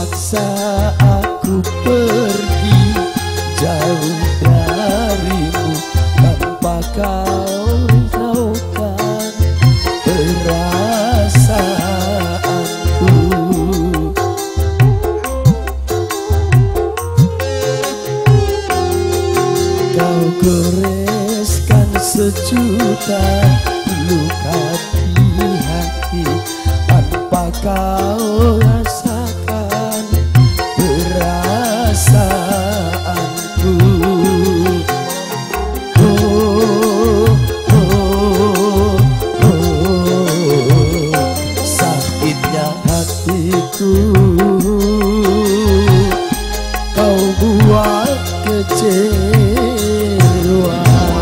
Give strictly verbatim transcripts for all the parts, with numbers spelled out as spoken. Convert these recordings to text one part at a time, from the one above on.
Terpaksa aku pergi jauh darimu tanpa kau risaukan perasaanku. Kau goreskan sejuta luka di hati tanpa kau rasakan perasaanku. Oh, oh, oh, sakitnya hatiku kau buat kecewa.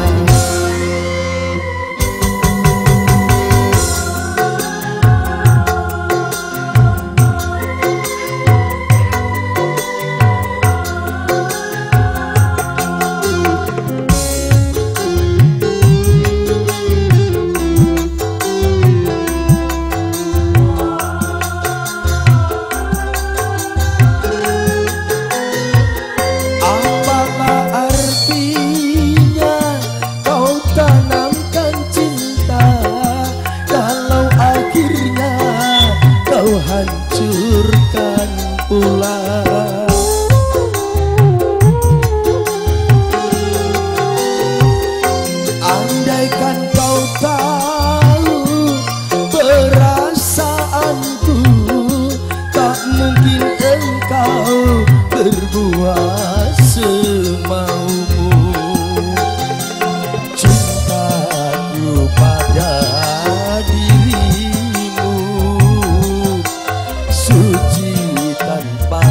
Hancurkan pula. Andaikan kau tahu perasaanku, tak mungkin engkau berbuat semaumu. Cintaku pada dirimu suci tanpa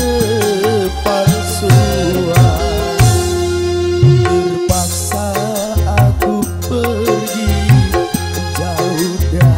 kepalsuan. Terpaksa aku pergi jauh dari